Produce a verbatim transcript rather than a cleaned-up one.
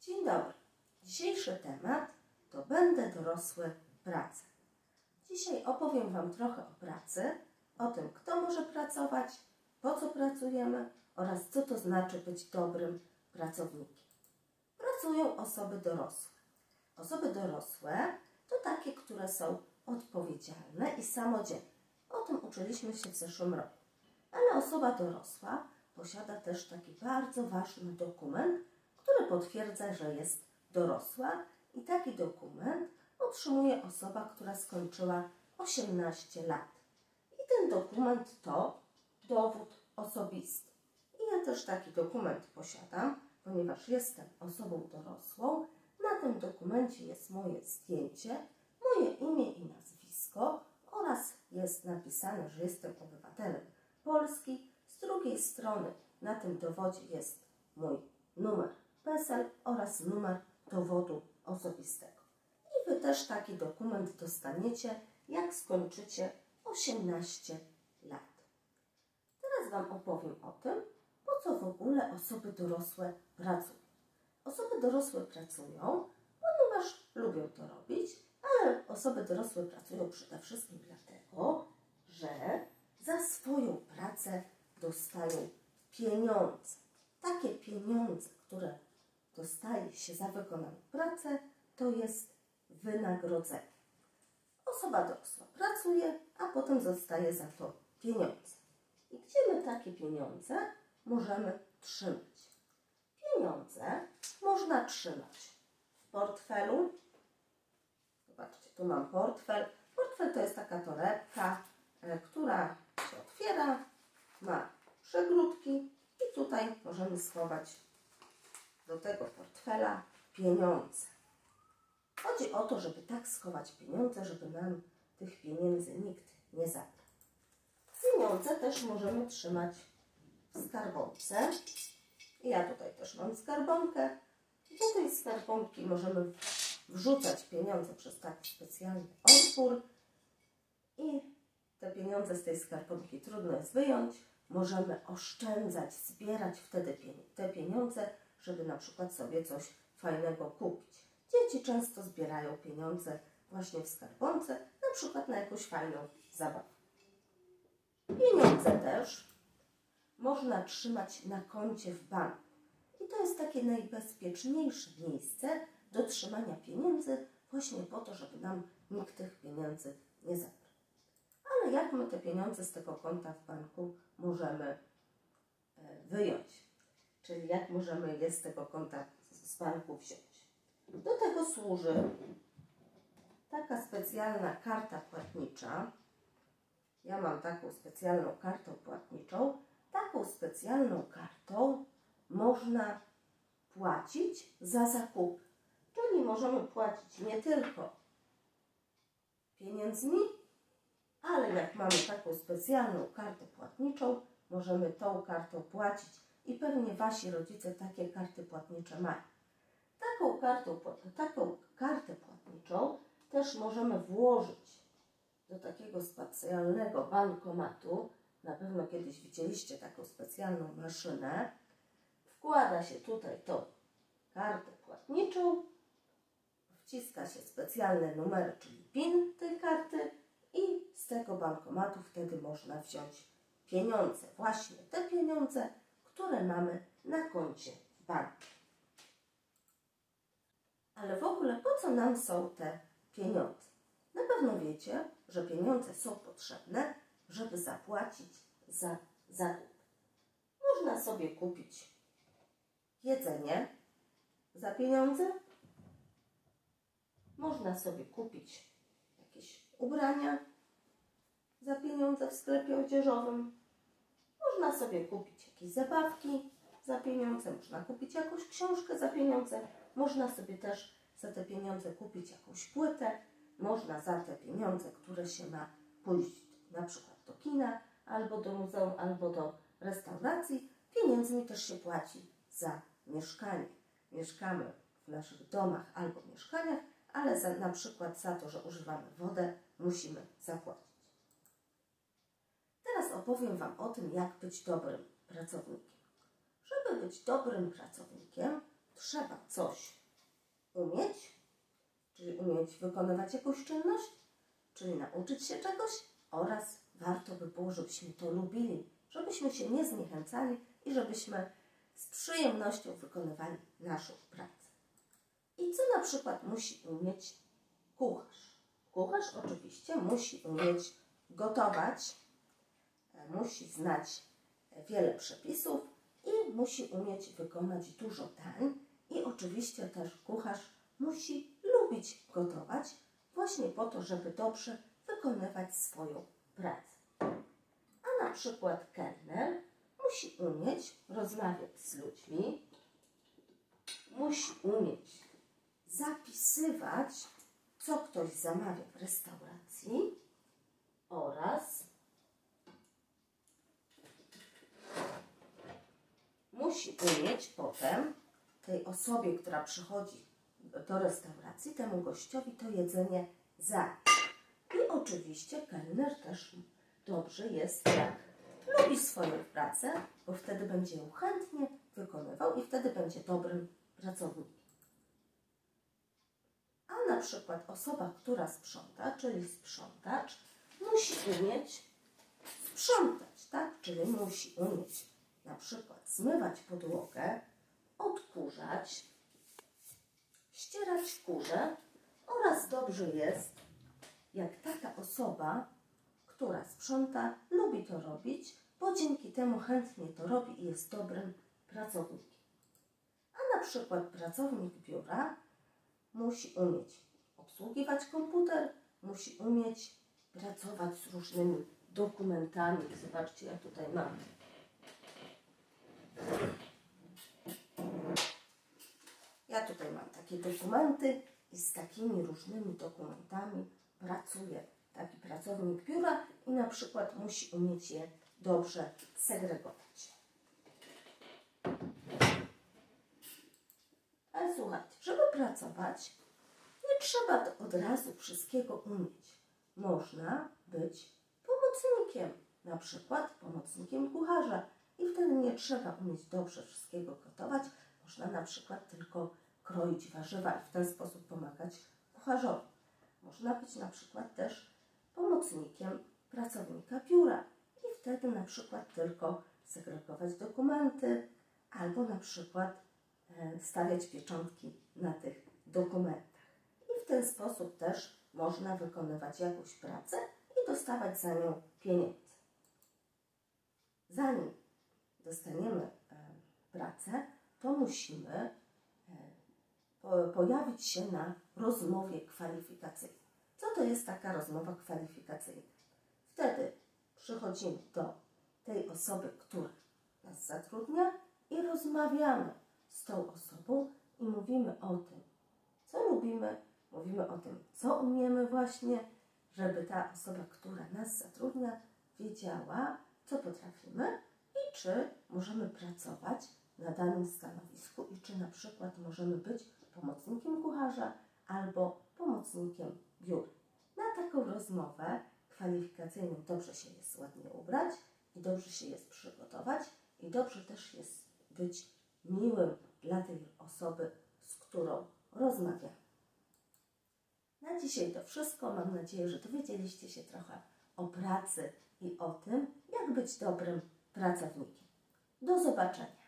Dzień dobry. Dzisiejszy temat to będę dorosły w pracy. Dzisiaj opowiem Wam trochę o pracy, o tym, kto może pracować, po co pracujemy oraz co to znaczy być dobrym pracownikiem. Pracują osoby dorosłe. Osoby dorosłe to takie, które są odpowiedzialne i samodzielne. O tym uczyliśmy się w zeszłym roku. Ale osoba dorosła posiada też taki bardzo ważny dokument, który potwierdza, że jest dorosła, i taki dokument otrzymuje osoba, która skończyła osiemnaście lat. I ten dokument to dowód osobisty. I ja też taki dokument posiadam, ponieważ jestem osobą dorosłą. Na tym dokumencie jest moje zdjęcie, moje imię i nazwisko oraz jest napisane, że jestem obywatelem Polski. Z drugiej strony na tym dowodzie jest mój numer PESEL oraz numer dowodu osobistego. I Wy też taki dokument dostaniecie, jak skończycie osiemnaście lat. Teraz Wam opowiem o tym, po co w ogóle osoby dorosłe pracują. Osoby dorosłe pracują, ponieważ lubią to robić, ale osoby dorosłe pracują przede wszystkim dlatego, że za swoją pracę dostają pieniądze. Takie pieniądze, które dostaje się za wykonaną pracę, to jest wynagrodzenie. Osoba dorosła pracuje, a potem dostaje za to pieniądze. I gdzie my takie pieniądze możemy trzymać? Pieniądze można trzymać w portfelu. Zobaczcie, tu mam portfel. Portfel to jest taka torebka, która się otwiera, ma przegródki i tutaj możemy schować do tego portfela pieniądze. Chodzi o to, żeby tak schować pieniądze, żeby nam tych pieniędzy nikt nie zabrał. Pieniądze też możemy trzymać w skarbonce. Ja tutaj też mam skarbonkę. Do tej skarbonki możemy wrzucać pieniądze przez taki specjalny otwór i te pieniądze z tej skarbonki trudno jest wyjąć. Możemy oszczędzać, zbierać wtedy te pieniądze, żeby na przykład sobie coś fajnego kupić. Dzieci często zbierają pieniądze właśnie w skarbonce, na przykład na jakąś fajną zabawę. Pieniądze też można trzymać na koncie w banku. I to jest takie najbezpieczniejsze miejsce do trzymania pieniędzy, właśnie po to, żeby nam nikt tych pieniędzy nie zabrał. Ale jak my te pieniądze z tego konta w banku możemy wyjąć? Czyli jak możemy je z tego konta z banku wziąć? Do tego służy taka specjalna karta płatnicza. Ja mam taką specjalną kartę płatniczą. Taką specjalną kartą można płacić za zakupy. Czyli możemy płacić nie tylko pieniędzmi, ale jak mamy taką specjalną kartę płatniczą, możemy tą kartą płacić i pewnie Wasi rodzice takie karty płatnicze mają. Taką, kartą, taką kartę płatniczą też możemy włożyć do takiego specjalnego bankomatu. Na pewno kiedyś widzieliście taką specjalną maszynę. Wkłada się tutaj tą kartę płatniczą, wciska się specjalne numery, czyli PIN tej karty i z tego bankomatu wtedy można wziąć pieniądze. Właśnie te pieniądze, które mamy na koncie w banku. Ale w ogóle po co nam są te pieniądze? Na pewno wiecie, że pieniądze są potrzebne, żeby zapłacić za zakup. Można sobie kupić jedzenie za pieniądze. Można sobie kupić jakieś ubrania za pieniądze w sklepie odzieżowym. Można sobie kupić jakieś zabawki za pieniądze. Można kupić jakąś książkę za pieniądze. Można sobie też za te pieniądze kupić jakąś płytę. Można za te pieniądze, które się ma, pójść na przykład do kina, albo do muzeum, albo do restauracji. Pieniędzmi też się płaci za mieszkanie. Mieszkamy w naszych domach albo mieszkaniach, ale za, na przykład za to, że używamy wodę, musimy zapłacić. Teraz opowiem Wam o tym, jak być dobrym pracownikiem. Żeby być dobrym pracownikiem, trzeba coś umieć, czyli umieć wykonywać jakąś czynność, czyli nauczyć się czegoś, oraz warto by było, żebyśmy to lubili, żebyśmy się nie zniechęcali i żebyśmy z przyjemnością wykonywali naszą pracę. I co na przykład musi umieć kucharz? Kucharz oczywiście musi umieć gotować, musi znać wiele przepisów i musi umieć wykonać dużo dań. I oczywiście też kucharz musi lubić gotować właśnie po to, żeby dobrze wykonywać swoją pracę. A na przykład kelner musi umieć rozmawiać z ludźmi, musi umieć zapisywać, co ktoś zamawia w restauracji, oraz musi umieć potem tej osobie, która przychodzi do restauracji, temu gościowi to jedzenie zanieść. I oczywiście kelner też dobrze jest, jak lubi swoją pracę, bo wtedy będzie ją chętnie wykonywał i wtedy będzie dobrym pracownikiem. A na przykład osoba, która sprząta, czyli sprzątacz, musi umieć sprzątać, tak? Czyli musi umieć na przykład zmywać podłogę, odkurzać, ścierać kurze, oraz dobrze jest, jak taka osoba, która sprząta, lubi to robić, bo dzięki temu chętnie to robi i jest dobrym pracownikiem. A na przykład pracownik biura musi umieć obsługiwać komputer, musi umieć pracować z różnymi dokumentami. Zobaczcie, ja tutaj mam. Ja tutaj mam takie dokumenty i z takimi różnymi dokumentami pracuje taki pracownik biura i na przykład musi umieć je dobrze segregować. Ale słuchajcie, żeby pracować, nie trzeba od razu wszystkiego umieć. Można być pomocnikiem, na przykład pomocnikiem kucharza. I wtedy nie trzeba umieć dobrze wszystkiego gotować. Można na przykład tylko kroić warzywa i w ten sposób pomagać kucharzowi. Można być na przykład też pomocnikiem pracownika biura i wtedy na przykład tylko segregować dokumenty albo na przykład stawiać pieczątki na tych dokumentach. I w ten sposób też można wykonywać jakąś pracę i dostawać za nią pieniądze. Zanim dostaniemy pracę, to musimy pojawić się na rozmowie kwalifikacyjnej. Co to jest taka rozmowa kwalifikacyjna? Wtedy przychodzimy do tej osoby, która nas zatrudnia i rozmawiamy z tą osobą i mówimy o tym, co lubimy, mówimy o tym, co umiemy właśnie, żeby ta osoba, która nas zatrudnia, wiedziała, co potrafimy i czy możemy pracować na danym stanowisku i czy na przykład możemy być pomocnikiem kucharza albo pomocnikiem biura. Na taką rozmowę kwalifikacyjną dobrze się jest ładnie ubrać i dobrze się jest przygotować i dobrze też jest być miłym dla tej osoby, z którą rozmawiamy. Na dzisiaj to wszystko. Mam nadzieję, że dowiedzieliście się trochę o pracy i o tym, jak być dobrym pracownikiem. Do zobaczenia.